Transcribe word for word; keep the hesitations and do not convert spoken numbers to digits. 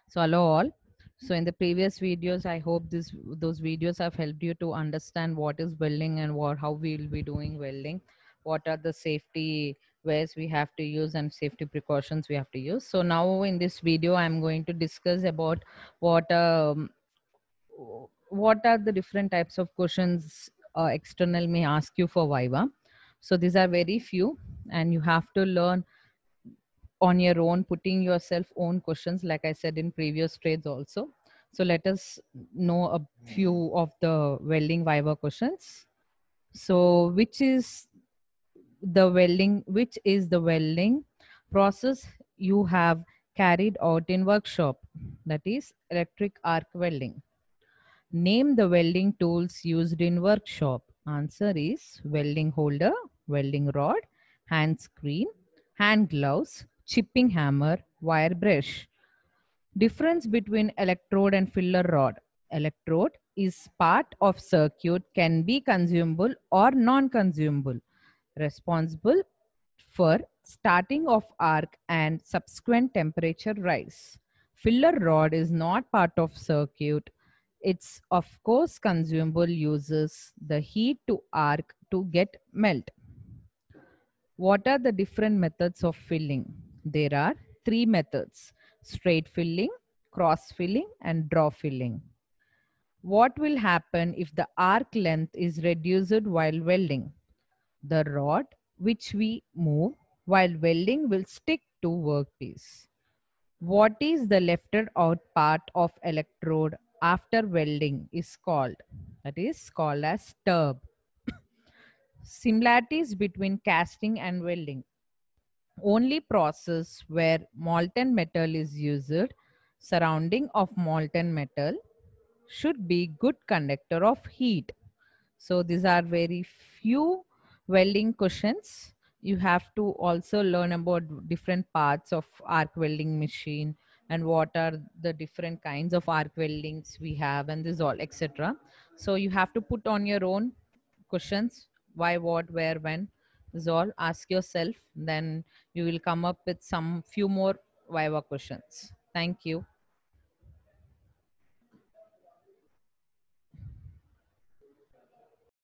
So hello all. So in the previous videos, I hope this those videos have helped you to understand what is welding and what how we will be doing welding, what are the safety ways we have to use and safety precautions we have to use. So now in this video, I'm going to discuss about what um, what are the different types of questions uh, external may ask you for Viva. So these are very few, and you have to learn on your own, putting yourself own questions, like I said in previous trades also. So let us know a few of the welding Viva questions. So which is the welding, which is the welding process you have carried out in workshop? That is electric arc welding. Name the welding tools used in workshop. Answer is welding holder, welding rod, hand screen, hand gloves, chipping hammer, wire brush. Difference between electrode and filler rod. Electrode is part of circuit, can be consumable or non-consumable, responsible for starting of arc and subsequent temperature rise. Filler rod is not part of circuit. It's of course consumable, uses the heat to arc to get melt. What are the different methods of filling? There are three methods: straight filling, cross filling, and draw filling. What will happen if the arc length is reduced while welding? The rod which we move while welding will stick to workpiece. What is the lefted out part of electrode after welding is called? That is called as stub. Similarities between casting and welding. Only process where molten metal is used. Surrounding of molten metal should be good conductor of heat. So these are very few welding questions. You have to also learn about different parts of arc welding machine and what are the different kinds of arc weldings we have, and this all etc. So you have to put on your own questions: why, what, where, when. This all ask yourself, then you will come up with some few more Viva questions. Thank you.